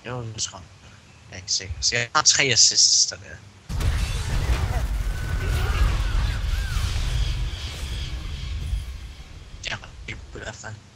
Jo, det tror jeg. Jeg er ikke sikker. Så jeg har 3 assists der. Ja, det er i hvert fald.